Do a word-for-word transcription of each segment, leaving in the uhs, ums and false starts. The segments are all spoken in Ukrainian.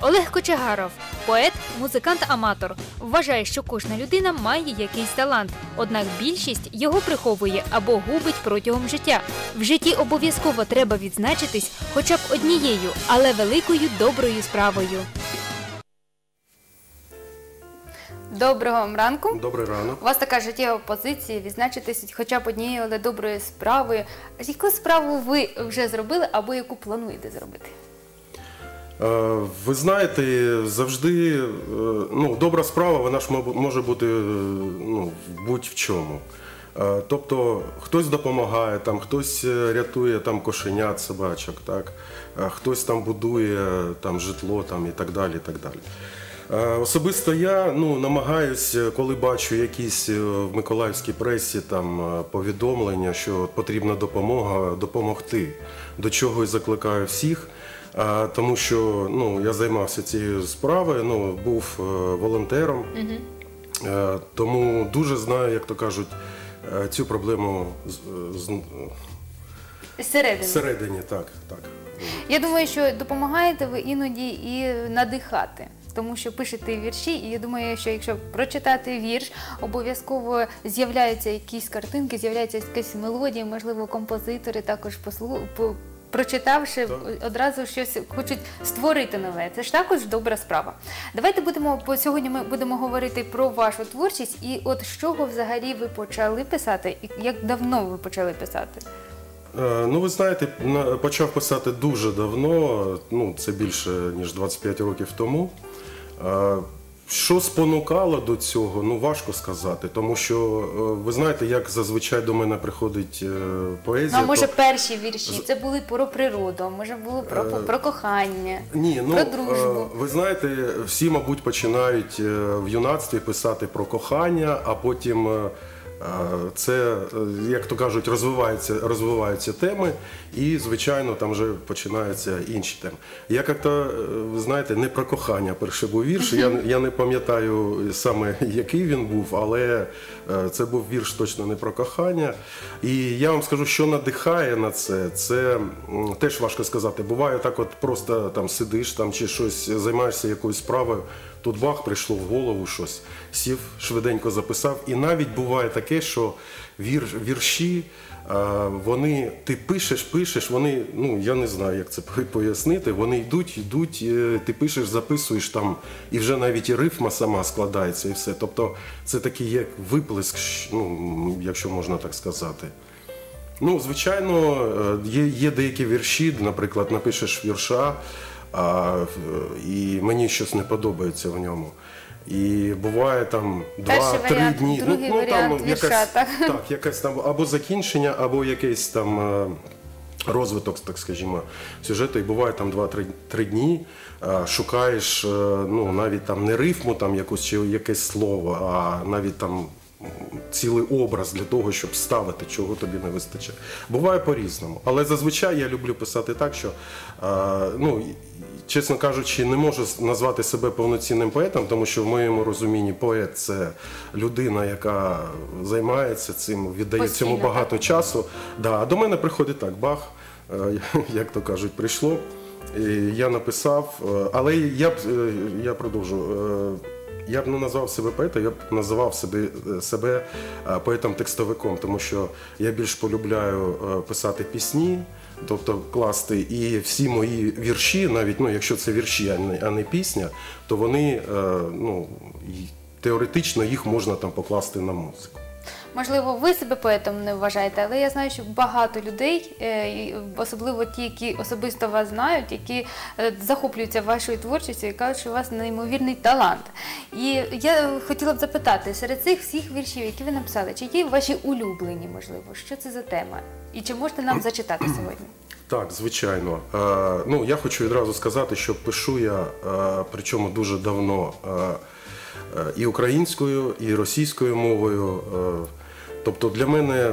Олег Кочегаров – поет, музикант-аматор. Вважає, що кожна людина має якийсь талант, однак більшість його приховує або губить протягом життя. В житті обов'язково треба відзначитись хоча б однією, але великою доброю справою. Доброго вам ранку. Добрий ранок. У вас така життєва позиція відзначитись хоча б однією, але доброю справою. Яку справу ви вже зробили або яку плануєте зробити? Ви знаєте, завжди, ну, добра справа, вона ж може бути, ну, будь-в чому. Тобто, хтось допомагає, там, хтось рятує там кошенят, собачок, так? Хтось там будує там житло там, і так далі, і так далі. Особисто я, ну, намагаюсь, коли бачу якісь в миколаївській пресі там повідомлення, що потрібна допомога, допомогти. До чого і закликаю всіх, тому що, ну, я займався цією справою, ну, був волонтером, угу. Тому дуже знаю, як то кажуть, цю проблему зсередини. Зсередині, так, так. Я думаю, що допомагаєте ви іноді і надихати. Тому що пишете вірші, і я думаю, що якщо прочитати вірш, обов'язково з'являються якісь картинки, з'являється якась мелодія, можливо, композитори також послу... прочитавши, так, одразу щось хочуть створити нове. Це ж також добра справа. Давайте будемо, сьогодні ми будемо говорити про вашу творчість, і от з чого взагалі ви почали писати, і як давно ви почали писати? Ну, ви знаєте, почав писати дуже давно, ну, це більше, ніж двадцять п'ять років тому. Що спонукало до цього, ну, важко сказати, тому що, ви знаєте, як зазвичай до мене приходить поезія. Ну, а може то... перші вірші, це були про природу, може було про, про кохання, Ні, ну, про дружбу. Ви знаєте, всі, мабуть, починають в юнацтві писати про кохання, а потім... Це, як то кажуть, розвиваються, розвиваються теми і, звичайно, там вже починаються інші теми. Я, як-то, ви знаєте, не про кохання перший був вірш, я, я не пам'ятаю саме, який він був, але це був вірш точно не про кохання. І я вам скажу, що надихає на це, це теж важко сказати. Буває так от просто там сидиш там, чи щось, займаєшся якоюсь справою, тут бах, прийшло в голову щось, сів, швиденько записав. І навіть буває таке, що вір, вірші, вони, ти пишеш, пишеш, вони, ну, я не знаю, як це пояснити, вони йдуть, йдуть, ти пишеш, записуєш там, і вже навіть і рифма сама складається, і все. Тобто це такий як виплеск, ну, якщо можна так сказати. Ну, звичайно, є, є деякі вірші, наприклад, напишеш вірша, А, і мені щось не подобається в ньому. І буває там два-три дні. Другий ну, варіант там вірша, якась, так? Так, якесь там або закінчення, або якийсь там розвиток, так скажімо, сюжету. І буває там два-три дні, шукаєш, ну, навіть там не рифму там якусь, чи якесь слово, а навіть там цілий образ для того, щоб ставити, чого тобі не вистачає. Буває по-різному. Але зазвичай я люблю писати так, що, ну, чесно кажучи, не можу назвати себе повноцінним поетом, тому що в моєму розумінні поет – це людина, яка займається цим, віддає цьому багато часу. Да, а до мене приходить так, бах, як то кажуть, прийшло, і я написав, але я, я продовжу. Я б не назвав себе поетом, я б називав себе, себе поетом-текстовиком, тому що я більш полюбляю писати пісні, тобто класти, і всі мої вірші, навіть, ну, якщо це вірші, а не, а не пісня, то вони, ну, теоретично їх можна там покласти на музику. Можливо, ви себе поетом не вважаєте, але я знаю, що багато людей, особливо ті, які особисто вас знають, які захоплюються вашою творчістю і кажуть, що у вас неймовірний талант. І я хотіла б запитати, серед цих всіх віршів, які ви написали, чи є ваші улюблені, можливо? Що це за тема? І чи можете нам зачитати сьогодні? Так, звичайно. Ну, я хочу відразу сказати, що пишу я, причому дуже давно, і українською, і російською мовою. Тобто для мене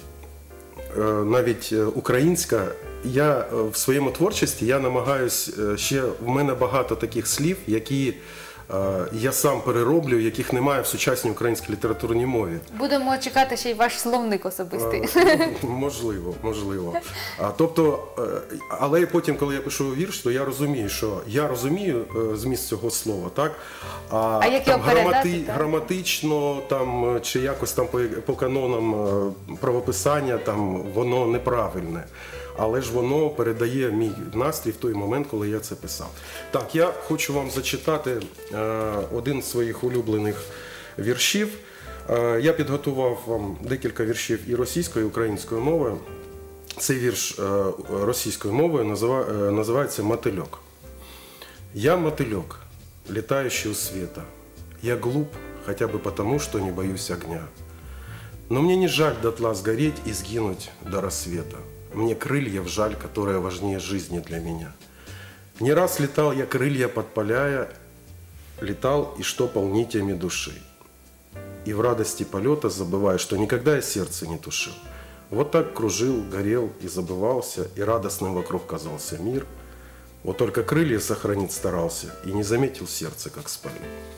навіть українська, я в своєму творчості, я намагаюсь, ще в мене багато таких слів, які е, я сам перероблю, яких немає в сучасній українській літературній мові. Будемо чекати ще й ваш словник особистий. Е, Можливо, можливо. А, тобто, е, але потім, коли я пишу вірш, то я розумію, що я розумію е, зміст цього слова, так? А, А як там, його передати, грамати- так? граматично там, чи якось там по, по канонам е, правописання там, воно неправильне. Але ж воно передає мій настрій в той момент, коли я це писав. Так, я хочу вам зачитати е, один з своїх улюблених віршів. Е, я підготував вам декілька віршів і російською, і українською мовою. Цей вірш е, російською мовою назива- е, називається «Мотылек». «Я мотылек, летающий у света. Я глуп, хотя бы потому, что не боюсь огня. Но мне не жаль дотла сгореть и сгинуть до рассвета. Мне крыльев жаль, которые важнее жизни для меня. Не раз летал я крылья подпаляя, летал и штопал нитями души. И в радости полета забывая, что никогда я сердце не тушил. Вот так кружил, горел и забывался, и радостным вокруг казался мир. Вот только крылья сохранить старался, и не заметил сердце, как спалил».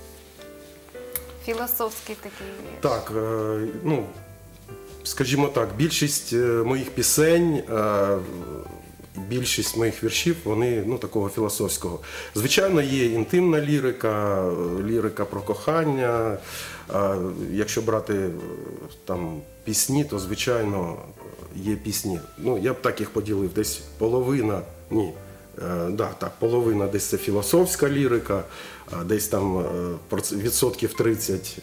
Філософський такий вірш. Так, е, ну, скажімо так, більшість е, моїх пісень, е, більшість моїх віршів, вони ну, такого філософського. Звичайно, є інтимна лірика, лірика про кохання. Е, Якщо брати е, там пісні, то, звичайно, є пісні. Ну, я б так їх поділив, десь половина, ні, е, да, так, половина десь це філософська лірика, а десь там е, проц- відсотків тридцять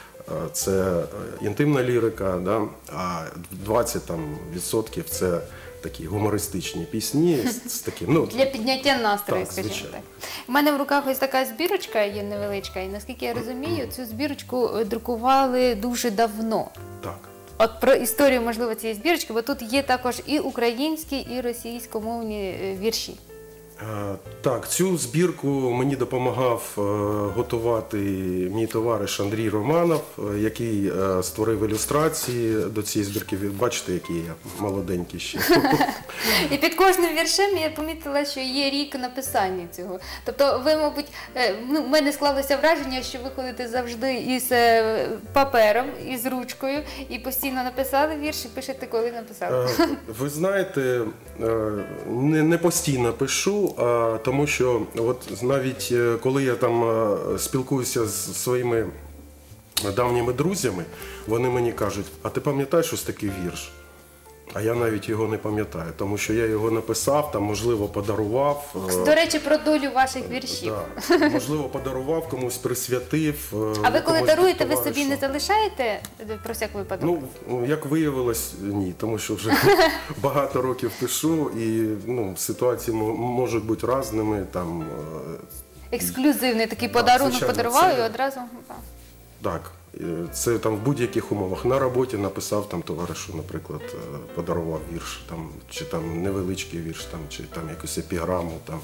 це інтимна лірика, да? А двадцять там, відсотків це такі гумористичні пісні з, з таким. Ну, Для підняття настрою, Так, скажімо звичайно. так. У мене в руках ось така збірочка є невеличка, і наскільки я розумію, цю збірочку е, друкували дуже давно. так. От про історію, можливо, цієї збірочки, бо тут є також і українські, і російськомовні е, вірші. Е, Так, цю збірку мені допомагав е, готувати мій товариш Андрій Романов, е, який е, створив ілюстрації до цієї збірки. Ви бачите, який я молоденький ще. І під кожним віршем я помітила, що є рік написання цього. Тобто ви, мабуть, е, ну, в мене склалося враження, що ви ходите завжди із е, папером, із ручкою, і постійно написали вірш, і пишете, коли написали. Е, Ви знаєте, е, не, не постійно пишу, а тому що от навіть е, коли я там е, спілкуюся з своїми давніми друзями, вони мені кажуть, а ти пам'ятаєш ось такий вірш? А я навіть його не пам'ятаю, тому що я його написав, там, можливо, подарував. е, До речі, про долю ваших віршів. Да, можливо, подарував, комусь присвятив. е, А ви коли комусь даруєте, ви товаришу. собі не залишаєте е, про всяк випадок? Ну, як виявилось, ні, тому що вже багато років пишу, і ну, ситуації мо- можуть бути різними. Там, е, Ексклюзивний такий подарунок звичайно, подарували це- і одразу. так. так, е, це там в будь-яких умовах. На роботі написав там товаришу, наприклад, е, подарував вірш, там, чи там невеличкий вірш, там, чи там якусь епіграму. Там.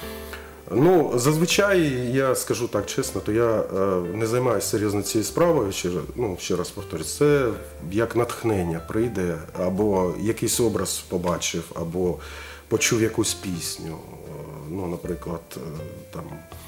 Ну, зазвичай, я скажу так чесно, то я е, не займаюся серйозно цією справою, ще, раз- ну, ще раз повторюю, це як натхнення прийде, або якийсь образ побачив, або почув якусь пісню, е, ну, наприклад, е, там,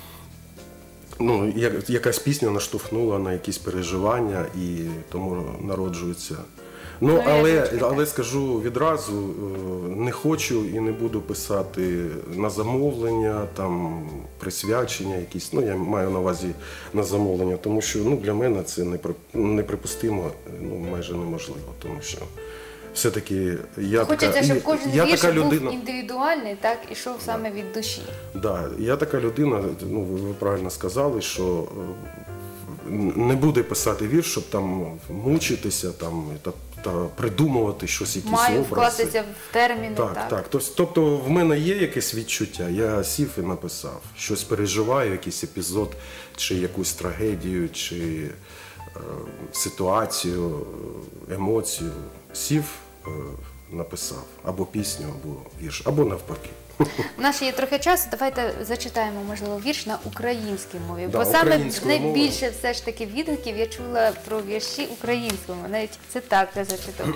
ну, як- якась пісня наштовхнула на якісь переживання і тому народжується. Ну, Ну, але, я бачу, але скажу відразу, е, не хочу і не буду писати на замовлення, там, присвячення якісь, ну, я маю на увазі на замовлення, тому що ну, для мене це непри- неприпустимо, ну, майже неможливо, тому що все-таки я Хочеться, така, щоб кожен я вірш така був людина. індивідуальний, так, ішов саме від душі. Да, я така людина, ну ви ви правильно сказали, що е, не буде писати вірш, щоб там мучитися там, та, та придумувати щось, якісь Маю образи. вкластися в терміни, Так, так. так. Тос- Тобто в мене є якесь відчуття, я сів і написав. Щось переживаю, якийсь епізод, чи якусь трагедію, чи е, ситуацію, е, емоцію. Сів, е, написав. Або пісню, або вірш, або навпаки. У нас ще є трохи часу, давайте зачитаємо, можливо, вірш на українській мові. Да, Бо саме українською найбільше все ж таки відгуків я чула про вірші українською. Навіть цитати зачитати.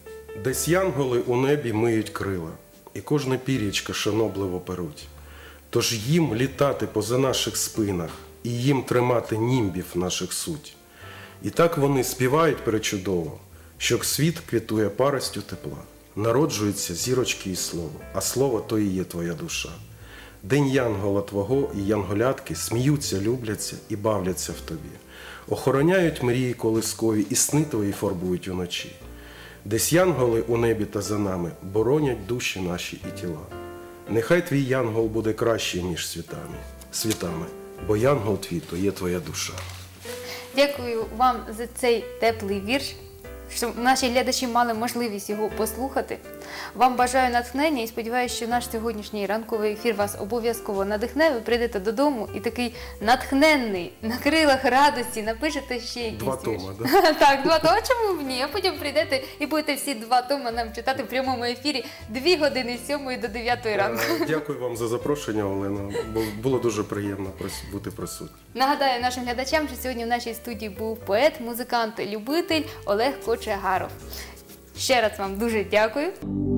Десь янголи у небі миють крила, і кожне пір'ячко шанобливо перуть. Тож їм літати поза наших спинах, і їм тримати німбів наших суть. І так вони співають пречудово, що світ квітує паростю тепла. Народжуються зірочки і слово, а слово то і є твоя душа. День янгола твого і янголятки сміються, любляться і бавляться в тобі. Охороняють мрії колискові і сни твої фарбують уночі. Десь янголи у небі та за нами боронять душі наші і тіла. Нехай твій янгол буде кращий, ніж світами, світами, бо янгол твій то є твоя душа. Дякую вам за цей теплий вірш, що наші глядачі мали можливість його послухати. Вам бажаю натхнення і сподіваюся, що наш сьогоднішній ранковий ефір вас обов'язково надихне. Ви прийдете додому і такий натхненний, на крилах радості напишете ще якісь Два вірші. тома, да? Так, два тома. Чому б ні? А потім прийдете і будете всі два тома нам читати в прямому ефірі дві години з сьомої до дев'ятої ранку. Е, Дякую вам за запрошення, Олена. Бу- Було дуже приємно прос- бути присутнім. Нагадаю нашим глядачам, що сьогодні в нашій студії був поет, музикант, любитель Олег Кочегаров. Ще раз вам дуже дякую.